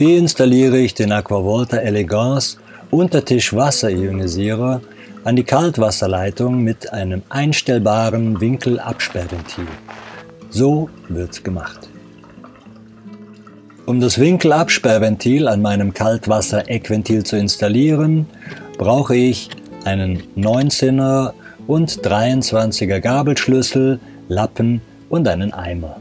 Wie installiere ich den Aquavolta Elegance Untertisch-Wasserionisierer an die Kaltwasserleitung mit einem einstellbaren Winkelabsperrventil? So wird's gemacht. Um das Winkelabsperrventil an meinem Kaltwasser-Eckventil zu installieren, brauche ich einen 19er und 23er Gabelschlüssel, Lappen und einen Eimer.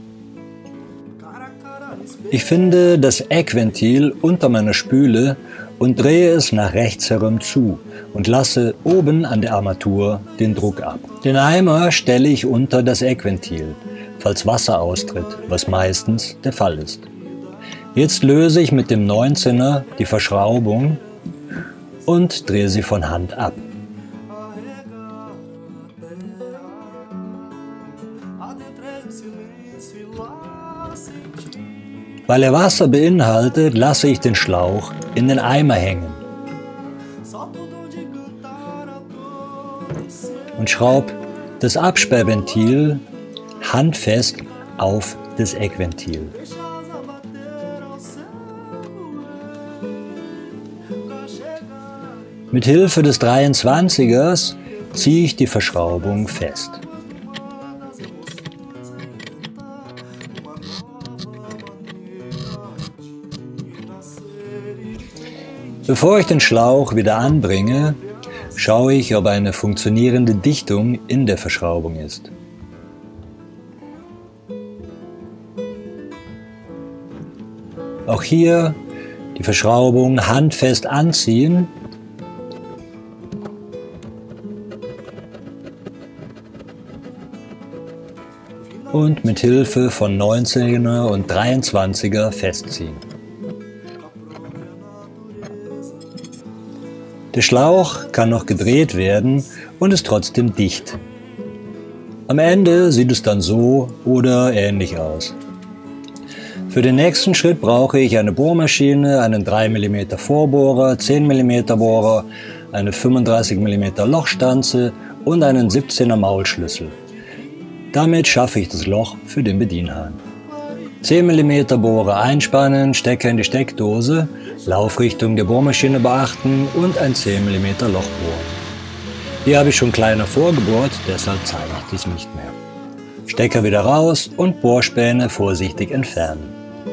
Ich finde das Eckventil unter meiner Spüle und drehe es nach rechts herum zu und lasse oben an der Armatur den Druck ab. Den Eimer stelle ich unter das Eckventil, falls Wasser austritt, was meistens der Fall ist. Jetzt löse ich mit dem 19er die Verschraubung und drehe sie von Hand ab. Weil er Wasser beinhaltet, lasse ich den Schlauch in den Eimer hängen und schraube das Absperrventil handfest auf das Eckventil. Mit Hilfe des 23ers ziehe ich die Verschraubung fest. Bevor ich den Schlauch wieder anbringe, schaue ich, ob eine funktionierende Dichtung in der Verschraubung ist. Auch hier die Verschraubung handfest anziehen und mit Hilfe von 19er und 23er festziehen. Der Schlauch kann noch gedreht werden und ist trotzdem dicht. Am Ende sieht es dann so oder ähnlich aus. Für den nächsten Schritt brauche ich eine Bohrmaschine, einen 3 mm Vorbohrer, 10 mm Bohrer, eine 35 mm Lochstanze und einen 17er Maulschlüssel. Damit schaffe ich das Loch für den Bedienhahn. 10 mm Bohrer einspannen, Stecker in die Steckdose, Laufrichtung der Bohrmaschine beachten und ein 10 mm Loch bohren. Hier habe ich schon kleiner vorgebohrt, deshalb zeige ich dies nicht mehr. Stecker wieder raus und Bohrspäne vorsichtig entfernen.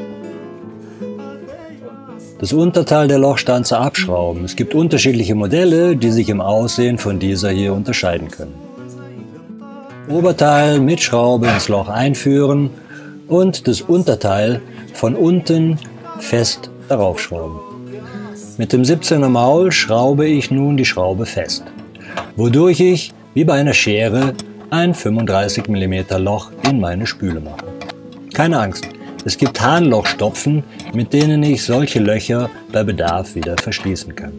Das Unterteil der Lochstanze abschrauben. Es gibt unterschiedliche Modelle, die sich im Aussehen von dieser hier unterscheiden können. Oberteil mit Schraube ins Loch einführen und das Unterteil von unten fest darauf schrauben. Mit dem 17er Maul schraube ich nun die Schraube fest, wodurch ich, wie bei einer Schere, ein 35 mm Loch in meine Spüle mache. Keine Angst, es gibt Harnlochstopfen, mit denen ich solche Löcher bei Bedarf wieder verschließen kann.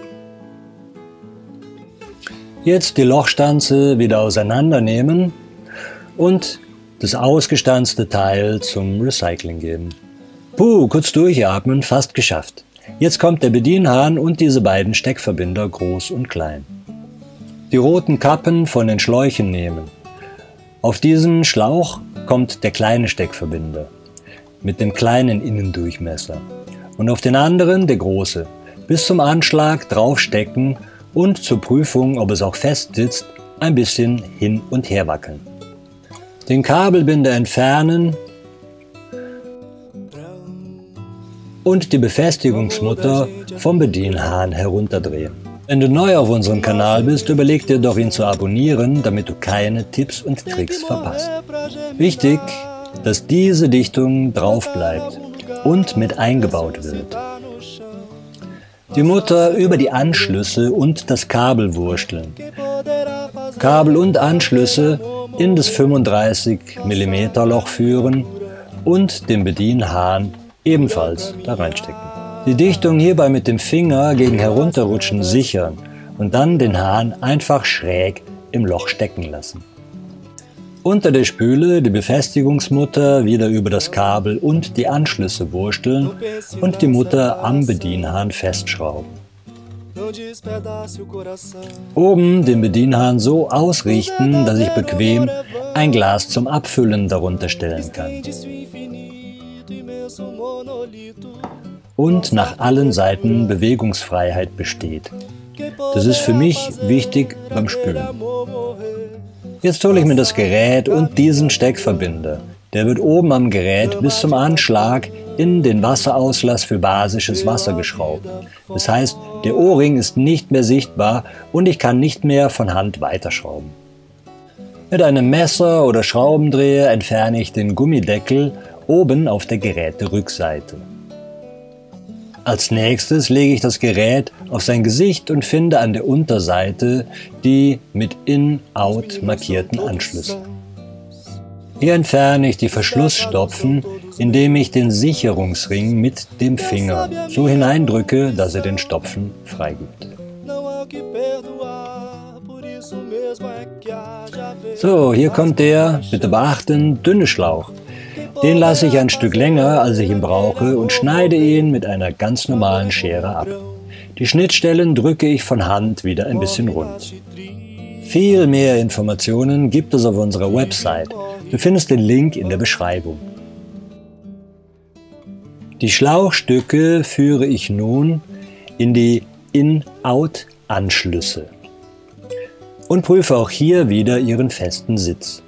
Jetzt die Lochstanze wieder auseinandernehmen und das ausgestanzte Teil zum Recycling geben. Puh, kurz durchatmen, fast geschafft. Jetzt kommt der Bedienhahn und diese beiden Steckverbinder, groß und klein. Die roten Kappen von den Schläuchen nehmen. Auf diesen Schlauch kommt der kleine Steckverbinder mit dem kleinen Innendurchmesser und auf den anderen der große. Bis zum Anschlag draufstecken und zur Prüfung, ob es auch fest sitzt, ein bisschen hin und her wackeln. Den Kabelbinder entfernen und die Befestigungsmutter vom Bedienhahn herunterdrehen. Wenn du neu auf unserem Kanal bist, überleg dir doch, ihn zu abonnieren, damit du keine Tipps und Tricks verpasst. Wichtig, dass diese Dichtung drauf bleibt und mit eingebaut wird. Die Mutter über die Anschlüsse und das Kabel wursteln. Kabel und Anschlüsse in das 35 mm Loch führen und den Bedienhahn ebenfalls da reinstecken. Die Dichtung hierbei mit dem Finger gegen Herunterrutschen sichern und dann den Hahn einfach schräg im Loch stecken lassen. Unter der Spüle die Befestigungsmutter wieder über das Kabel und die Anschlüsse wursteln und die Mutter am Bedienhahn festschrauben. Oben den Bedienhahn so ausrichten, dass ich bequem ein Glas zum Abfüllen darunter stellen kann. und nach allen Seiten Bewegungsfreiheit besteht. Das ist für mich wichtig beim Spülen. Jetzt hole ich mir das Gerät und diesen Steckverbinder. Der wird oben am Gerät bis zum Anschlag in den Wasserauslass für basisches Wasser geschraubt. Das heißt, der O-Ring ist nicht mehr sichtbar und ich kann nicht mehr von Hand weiterschrauben. Mit einem Messer oder Schraubendreher entferne ich den Gummideckel oben auf der Geräterückseite. Als nächstes lege ich das Gerät auf sein Gesicht und finde an der Unterseite die mit In-Out markierten Anschlüsse. Hier entferne ich die Verschlussstopfen, indem ich den Sicherungsring mit dem Finger so hineindrücke, dass er den Stopfen freigibt. So, hier kommt der, bitte beachten, dünne Schlauch. Den lasse ich ein Stück länger, als ich ihn brauche, und schneide ihn mit einer ganz normalen Schere ab. Die Schnittstellen drücke ich von Hand wieder ein bisschen rund. Viel mehr Informationen gibt es auf unserer Website. Du findest den Link in der Beschreibung. Die Schlauchstücke führe ich nun in die In-Out-Anschlüsse und prüfe auch hier wieder ihren festen Sitz.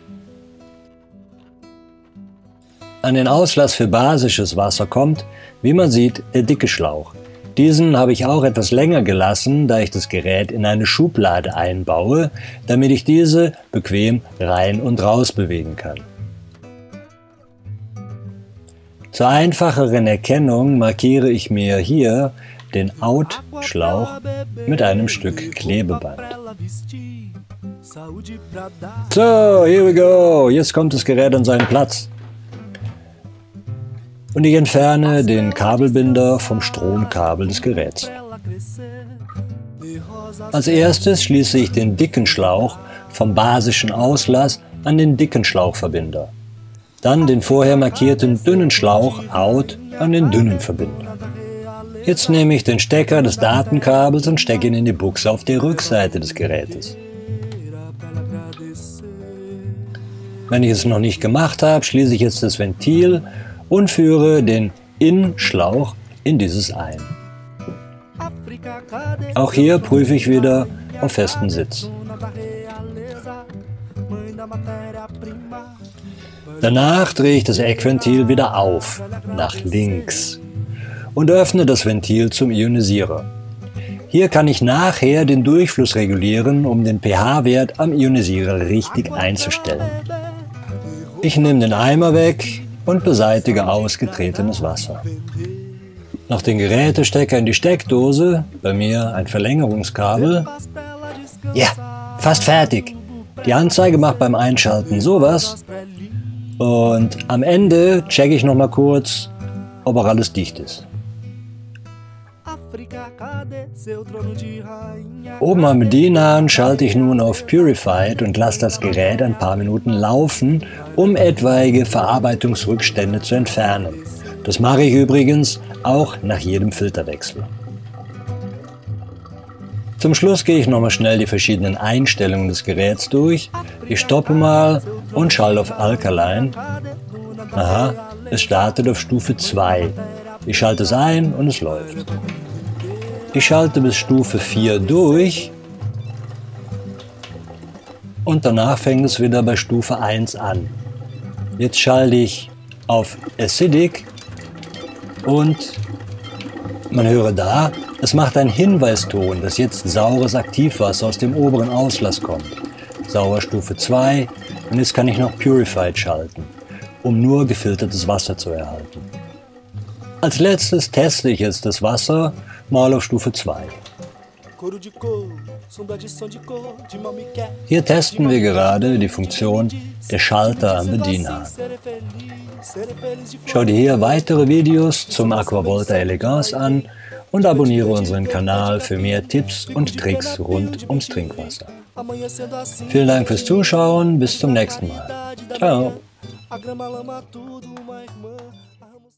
An den Auslass für basisches Wasser kommt, wie man sieht, der dicke Schlauch. Diesen habe ich auch etwas länger gelassen, da ich das Gerät in eine Schublade einbaue, damit ich diese bequem rein und raus bewegen kann. Zur einfacheren Erkennung markiere ich mir hier den Out-Schlauch mit einem Stück Klebeband. So, here we go. Jetzt kommt das Gerät an seinen Platz. Und ich entferne den Kabelbinder vom Stromkabel des Geräts. Als erstes schließe ich den dicken Schlauch vom basischen Auslass an den dicken Schlauchverbinder. Dann den vorher markierten dünnen Schlauch Out an den dünnen Verbinder. Jetzt nehme ich den Stecker des Datenkabels und stecke ihn in die Buchse auf der Rückseite des Gerätes. Wenn ich es noch nicht gemacht habe, schließe ich jetzt das Ventil und führe den In-Schlauch in dieses ein. Auch hier prüfe ich wieder auf festen Sitz. Danach drehe ich das Eckventil wieder auf, nach links, und öffne das Ventil zum Ionisierer. Hier kann ich nachher den Durchfluss regulieren, um den pH-Wert am Ionisierer richtig einzustellen. Ich nehme den Eimer weg und beseitige ausgetretenes Wasser. Noch den Gerätestecker in die Steckdose, bei mir ein Verlängerungskabel. Ja, fast fertig. Die Anzeige macht beim Einschalten sowas. Und am Ende checke ich noch mal kurz, ob auch alles dicht ist. Oben am Bedienhahn schalte ich nun auf Purified und lasse das Gerät ein paar Minuten laufen, um etwaige Verarbeitungsrückstände zu entfernen. Das mache ich übrigens auch nach jedem Filterwechsel. Zum Schluss gehe ich nochmal schnell die verschiedenen Einstellungen des Geräts durch. Ich stoppe mal und schalte auf Alkaline. Aha, es startet auf Stufe 2. Ich schalte es ein und es läuft. Ich schalte bis Stufe 4 durch und danach fängt es wieder bei Stufe 1 an. Jetzt schalte ich auf Acidic und man höre da, es macht einen Hinweiston, dass jetzt saures Aktivwasser aus dem oberen Auslass kommt. Sauer Stufe 2 und jetzt kann ich noch Purified schalten, um nur gefiltertes Wasser zu erhalten. Als letztes teste ich jetzt das Wasser mal auf Stufe 2. Hier testen wir gerade die Funktion der Schalter am Bedienhahn. Schau dir hier weitere Videos zum Aquavolta Elegance an und abonniere unseren Kanal für mehr Tipps und Tricks rund ums Trinkwasser. Vielen Dank fürs Zuschauen, bis zum nächsten Mal. Ciao.